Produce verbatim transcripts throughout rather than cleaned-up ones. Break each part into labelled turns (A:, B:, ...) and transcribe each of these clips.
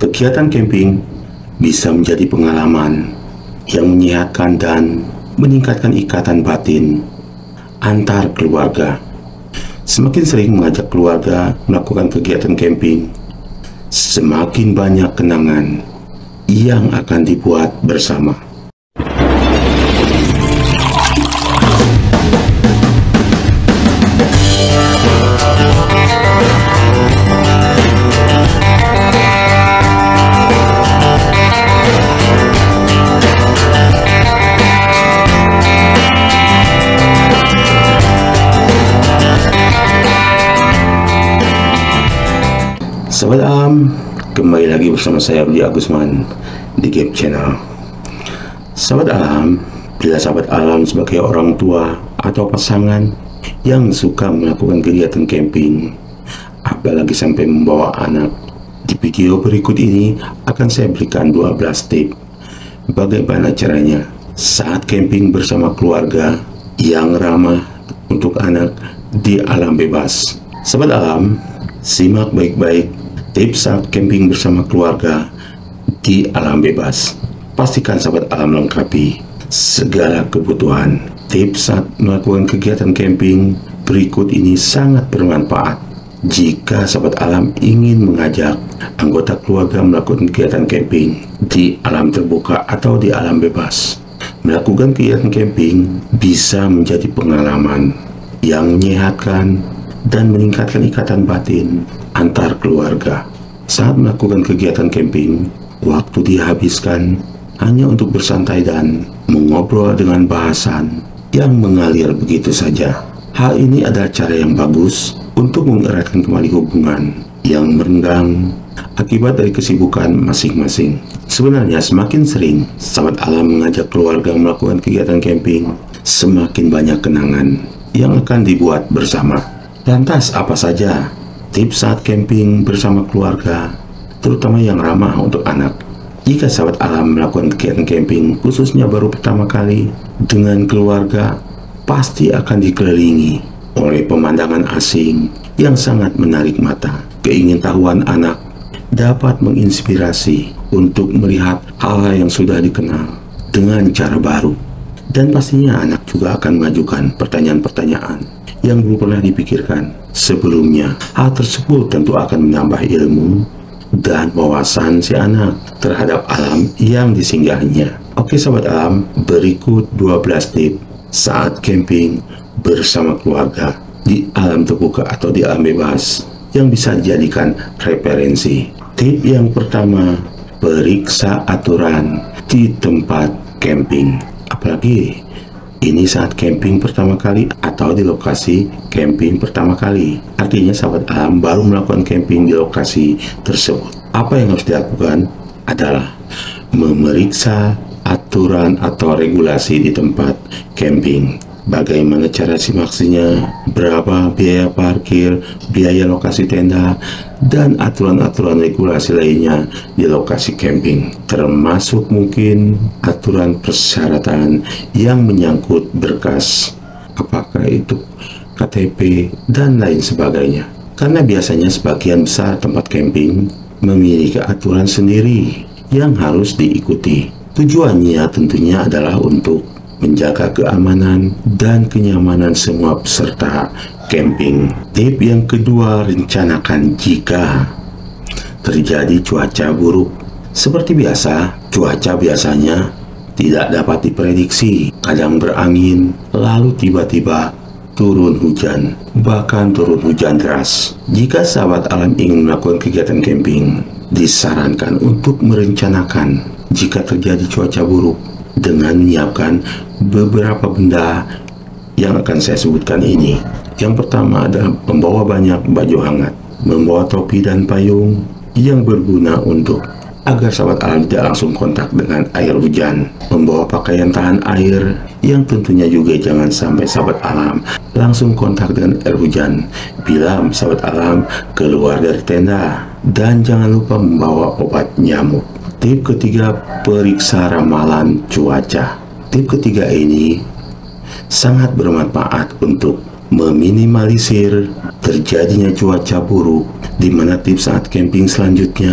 A: Kegiatan camping bisa menjadi pengalaman yang menyehatkan dan meningkatkan ikatan batin antar keluarga. Semakin sering mengajak keluarga melakukan kegiatan camping, semakin banyak kenangan yang akan dibuat bersama. Sahabat Alam, kembali lagi bersama saya Budi Agusman di Gap Channel. Sahabat Alam, bila sahabat Alam sebagai orang tua atau pasangan yang suka melakukan kegiatan camping, apalagi sampai membawa anak, di video berikut ini akan saya berikan dua belas tips bagaimana caranya saat camping bersama keluarga yang ramah untuk anak di alam bebas. Sahabat Alam, simak baik-baik tips saat camping bersama keluarga di alam bebas. Pastikan sahabat alam lengkapi segala kebutuhan. Tips saat melakukan kegiatan camping berikut ini sangat bermanfaat jika sahabat alam ingin mengajak anggota keluarga melakukan kegiatan camping di alam terbuka atau di alam bebas. Melakukan kegiatan camping bisa menjadi pengalaman yang menyehatkan dan meningkatkan ikatan batin antar keluarga. Saat melakukan kegiatan camping, waktu dihabiskan hanya untuk bersantai dan mengobrol dengan bahasan yang mengalir begitu saja. Hal ini adalah cara yang bagus untuk mengeratkan kembali hubungan yang merenggang akibat dari kesibukan masing-masing. Sebenarnya semakin sering sahabat alam mengajak keluarga melakukan kegiatan camping, semakin banyak kenangan yang akan dibuat bersama. Lantas apa saja tips saat camping bersama keluarga, terutama yang ramah untuk anak? Jika sahabat alam melakukan kegiatan camping, khususnya baru pertama kali dengan keluarga, pasti akan dikelilingi oleh pemandangan asing yang sangat menarik mata. Keingintahuan anak dapat menginspirasi untuk melihat hal-hal yang sudah dikenal dengan cara baru. Dan pastinya anak juga akan mengajukan pertanyaan-pertanyaan yang belum pernah dipikirkan sebelumnya. Hal tersebut tentu akan menambah ilmu dan wawasan si anak terhadap alam yang disinggahinya. Oke sahabat alam, berikut dua belas tips saat camping bersama keluarga di alam terbuka atau di alam bebas yang bisa dijadikan referensi. Tip yang pertama, periksa aturan di tempat camping. Apalagi ini saat camping pertama kali atau di lokasi camping pertama kali. Artinya sahabat alam baru melakukan camping di lokasi tersebut. Apa yang harus dilakukan adalah memeriksa aturan atau regulasi di tempat camping. Bagaimana cara simaksinya, berapa biaya parkir, biaya lokasi tenda, dan aturan-aturan regulasi lainnya di lokasi camping. Termasuk mungkin aturan persyaratan yang menyangkut berkas, apakah itu K T P, dan lain sebagainya. Karena biasanya sebagian besar tempat camping memiliki aturan sendiri yang harus diikuti. Tujuannya tentunya adalah untuk menjaga keamanan dan kenyamanan semua peserta camping. Tip yang kedua, rencanakan jika terjadi cuaca buruk. Seperti biasa, cuaca biasanya tidak dapat diprediksi. Kadang berangin, lalu tiba-tiba turun hujan, bahkan turun hujan deras. Jika sahabat alam ingin melakukan kegiatan camping, disarankan untuk merencanakan jika terjadi cuaca buruk dengan menyiapkan beberapa benda yang akan saya sebutkan ini. Yang pertama adalah membawa banyak baju hangat, membawa topi dan payung yang berguna untuk agar sahabat alam tidak langsung kontak dengan air hujan, membawa pakaian tahan air yang tentunya juga jangan sampai sahabat alam langsung kontak dengan air hujan bila sahabat alam keluar dari tenda, dan jangan lupa membawa obat nyamuk. Tip ketiga, periksa ramalan cuaca. Tip ketiga ini sangat bermanfaat untuk meminimalisir terjadinya cuaca buruk, di mana tips saat camping selanjutnya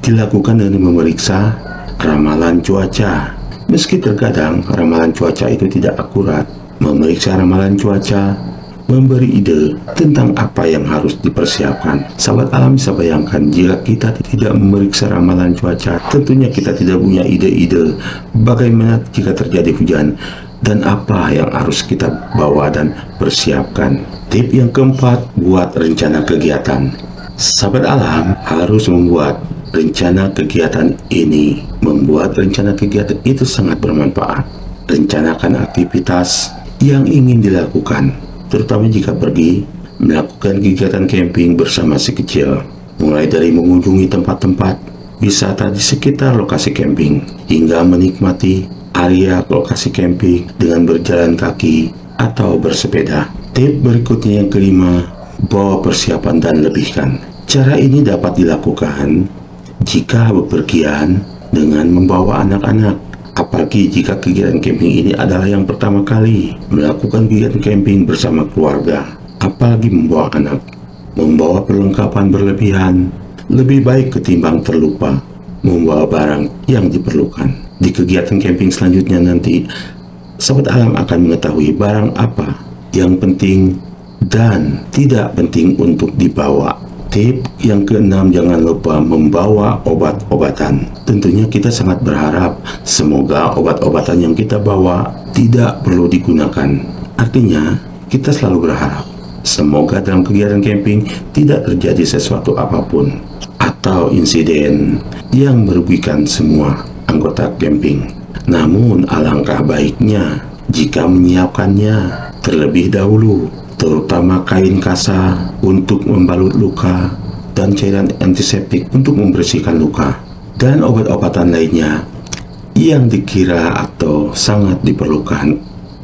A: dilakukan dengan memeriksa ramalan cuaca. Meski terkadang ramalan cuaca itu tidak akurat, memeriksa ramalan cuaca memberi ide tentang apa yang harus dipersiapkan. Sahabat alam bisa bayangkan, jika kita tidak memeriksa ramalan cuaca, tentunya kita tidak punya ide-ide bagaimana jika terjadi hujan dan apa yang harus kita bawa dan persiapkan. Tip yang keempat, buat rencana kegiatan. Sahabat alam harus membuat rencana kegiatan ini. Membuat rencana kegiatan itu sangat bermanfaat. Rencanakan aktivitas yang ingin dilakukan, terutama jika pergi melakukan kegiatan camping bersama si kecil. Mulai dari mengunjungi tempat-tempat wisata di sekitar lokasi camping, hingga menikmati area lokasi camping dengan berjalan kaki atau bersepeda. Tip berikutnya yang kelima, bawa persiapan dan lebihkan. Cara ini dapat dilakukan jika bepergian dengan membawa anak-anak, apalagi jika kegiatan camping ini adalah yang pertama kali melakukan kegiatan camping bersama keluarga, apalagi membawa anak. Membawa perlengkapan berlebihan lebih baik ketimbang terlupa membawa barang yang diperlukan. Di kegiatan camping selanjutnya nanti, sahabat alam akan mengetahui barang apa yang penting dan tidak penting untuk dibawa. Tip yang keenam, jangan lupa membawa obat-obatan. Tentunya kita sangat berharap semoga obat-obatan yang kita bawa tidak perlu digunakan. Artinya, kita selalu berharap semoga dalam kegiatan camping tidak terjadi sesuatu apapun atau insiden yang merugikan semua anggota camping. Namun, alangkah baiknya jika menyiapkannya terlebih dahulu, terutama kain kasa untuk membalut luka dan cairan antiseptik untuk membersihkan luka, dan obat-obatan lainnya yang dikira atau sangat diperlukan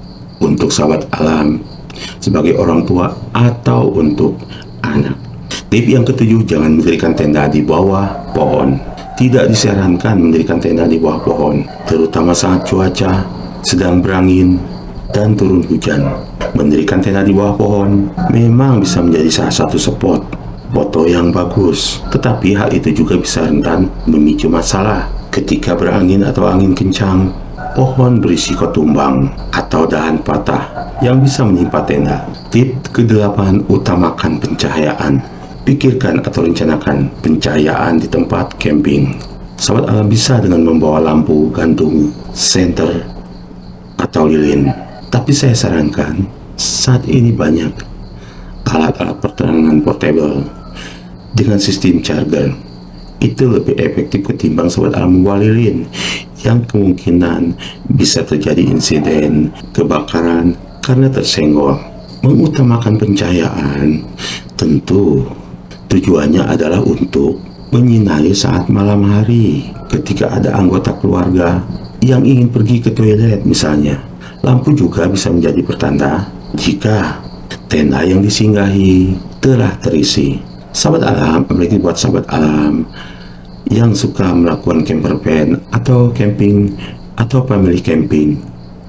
A: untuk sahabat alam sebagai orang tua atau untuk anak. Tip yang ketujuh, jangan mendirikan tenda di bawah pohon. Tidak disarankan mendirikan tenda di bawah pohon, terutama saat cuaca sedang berangin dan turun hujan. Mendirikan tenda di bawah pohon memang bisa menjadi salah satu spot foto yang bagus, tetapi hal itu juga bisa rentan memicu masalah. Ketika berangin atau angin kencang, pohon berisiko tumbang atau dahan patah yang bisa menimpa tenda. Tip kedelapan, utamakan pencahayaan. Pikirkan atau rencanakan pencahayaan di tempat camping. Sahabat alam bisa dengan membawa lampu gantung, senter, atau lilin. Tapi saya sarankan, saat ini banyak alat-alat penerangan portable dengan sistem charger. Itu lebih efektif ketimbang sahabat alam membawa lilin, yang kemungkinan bisa terjadi insiden kebakaran karena tersenggol. Mengutamakan pencahayaan tentu tujuannya adalah untuk menyinari saat malam hari ketika ada anggota keluarga yang ingin pergi ke toilet misalnya. Lampu juga bisa menjadi pertanda jika tenda yang disinggahi telah terisi. Sahabat alam, apalagi buat sahabat alam yang suka melakukan camper van atau camping atau family camping,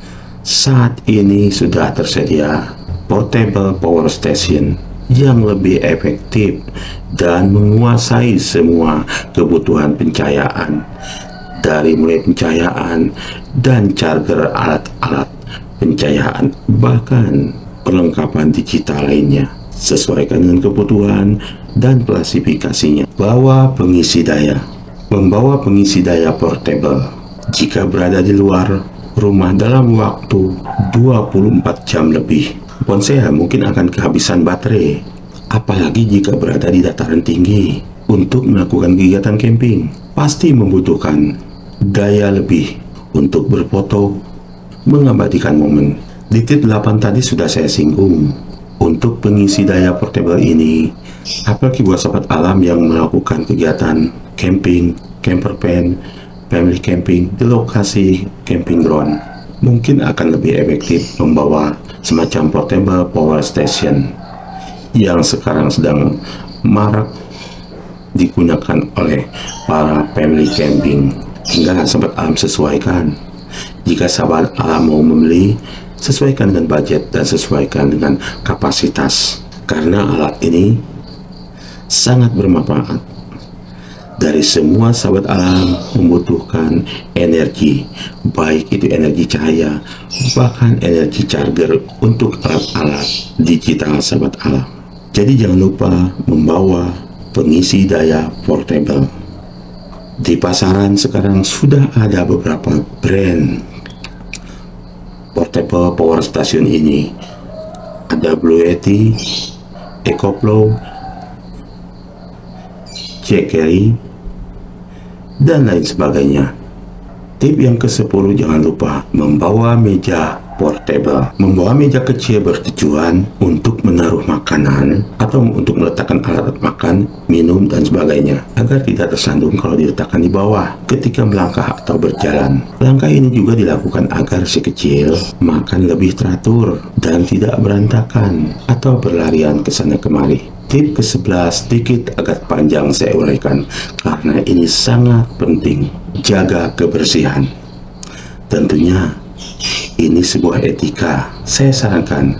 A: saat ini sudah tersedia portable power station yang lebih efektif dan menguasai semua kebutuhan pencahayaan, dari mulai pencahayaan dan charger alat-alat pencahayaan, bahkan perlengkapan digital lainnya. Sesuaikan dengan kebutuhan dan klasifikasinya. Bawa pengisi daya. Membawa pengisi daya portable jika berada di luar rumah dalam waktu dua puluh empat jam lebih, ponsel mungkin akan kehabisan baterai, apalagi jika berada di dataran tinggi. Untuk melakukan kegiatan camping pasti membutuhkan daya lebih untuk berfoto, mengabadikan momen. Di tip delapan tadi sudah saya singgung. Untuk pengisi daya portable ini, apalagi buat sahabat alam yang melakukan kegiatan camping, camper van, family camping di lokasi camping ground, mungkin akan lebih efektif membawa semacam portable power station yang sekarang sedang marak digunakan oleh para family camping. Hingga sahabat alam sesuaikan. Jika sahabat alam mau membeli, sesuaikan dengan budget dan sesuaikan dengan kapasitas, karena alat ini sangat bermanfaat dari semua sahabat alam membutuhkan energi, baik itu energi cahaya, bahkan energi charger untuk alat-alat digital sahabat alam. Jadi jangan lupa membawa pengisi daya portable. Di pasaran sekarang sudah ada beberapa brand portable power station ini. Ada Blue Yeti, EcoFlow, Jackery, dan lain sebagainya. Tip yang kesepuluh, jangan lupa membawa meja portable. Membawa meja kecil bertujuan untuk menaruh makanan atau untuk meletakkan alat makan, minum, dan sebagainya agar tidak tersandung kalau diletakkan di bawah ketika melangkah atau berjalan. Langkah ini juga dilakukan agar si kecil makan lebih teratur dan tidak berantakan atau berlarian ke sana kemari. Tip ke sebelas sedikit agak panjang saya uraikan karena ini sangat penting. Jaga kebersihan. Tentunya ini sebuah etika. Saya sarankan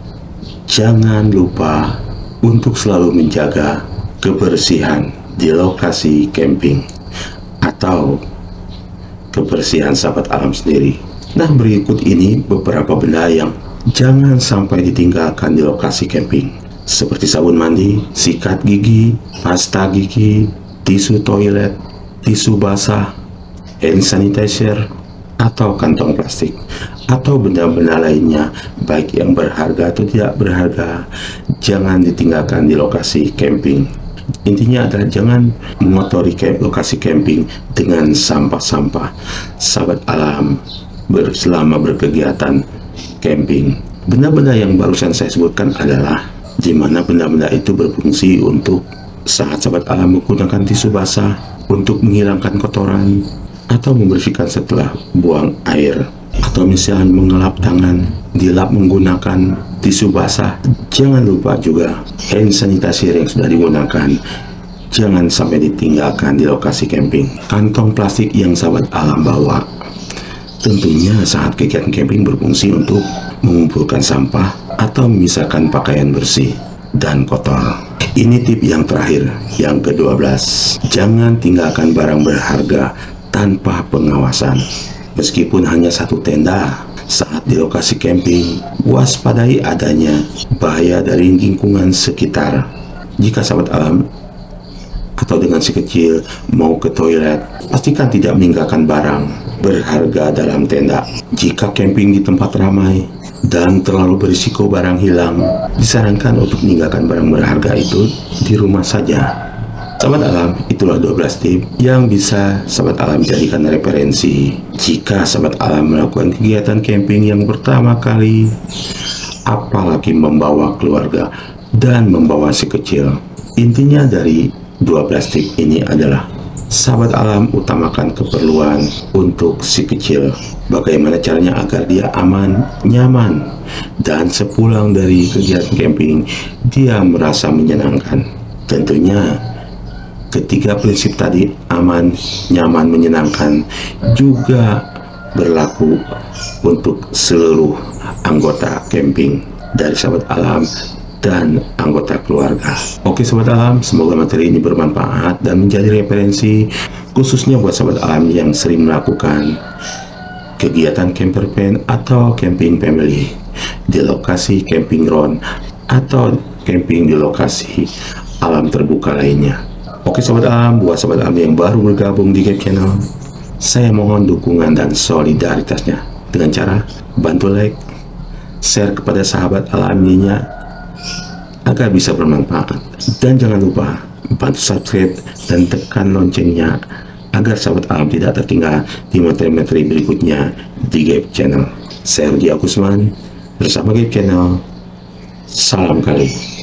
A: jangan lupa untuk selalu menjaga kebersihan di lokasi camping atau kebersihan sahabat alam sendiri. Nah, berikut ini beberapa benda yang jangan sampai ditinggalkan di lokasi camping, seperti sabun mandi, sikat gigi, pasta gigi, tisu toilet, tisu basah, hand sanitizer, atau kantong plastik, atau benda-benda lainnya, baik yang berharga atau tidak berharga, jangan ditinggalkan di lokasi camping. Intinya adalah jangan mengotori lokasi camping dengan sampah-sampah sahabat alam ber selama berkegiatan camping. Benda-benda yang barusan saya sebutkan adalah di mana benda-benda itu berfungsi untuk saat sahabat alam menggunakan tisu basah untuk menghilangkan kotoran atau membersihkan setelah buang air, atau misalnya mengelap tangan, dilap menggunakan tisu basah. Jangan lupa juga hand sanitizer yang sudah digunakan jangan sampai ditinggalkan di lokasi camping. Kantong plastik yang sahabat alam bawa tentunya saat kegiatan camping berfungsi untuk mengumpulkan sampah atau memisahkan pakaian bersih dan kotor. Ini tip yang terakhir, yang kedua belas. Jangan tinggalkan barang berharga tanpa pengawasan. Meskipun hanya satu tenda, saat di lokasi camping, waspadai adanya bahaya dari lingkungan sekitar. Jika sahabat alam atau dengan si kecil mau ke toilet, pastikan tidak meninggalkan barang berharga dalam tenda. Jika camping di tempat ramai dan terlalu berisiko barang hilang, disarankan untuk meninggalkan barang berharga itu di rumah saja. Sahabat alam, itulah dua belas tip yang bisa sahabat alam jadikan referensi jika sahabat alam melakukan kegiatan camping yang pertama kali, apalagi membawa keluarga dan membawa si kecil. Intinya dari dua belas tip ini adalah sahabat alam utamakan keperluan untuk si kecil. Bagaimana caranya agar dia aman, nyaman, dan sepulang dari kegiatan camping dia merasa menyenangkan. Tentunya ketiga prinsip tadi, aman, nyaman, menyenangkan, juga berlaku untuk seluruh anggota camping dari sahabat alam dan anggota keluarga. Oke sahabat alam, semoga materi ini bermanfaat dan menjadi referensi khususnya buat sahabat alam yang sering melakukan kegiatan camper van atau camping family di lokasi camping ground atau camping di lokasi alam terbuka lainnya. Oke sahabat alam, buat sahabat alam yang baru bergabung di Gap Channel, saya mohon dukungan dan solidaritasnya dengan cara bantu like, share kepada sahabat alam lainnya agar bisa bermanfaat, dan jangan lupa bantu subscribe dan tekan loncengnya agar sahabat alam tidak tertinggal di materi-materi berikutnya di Gap Channel. Saya Rudi Agusman bersama Gap Channel. Salam kali.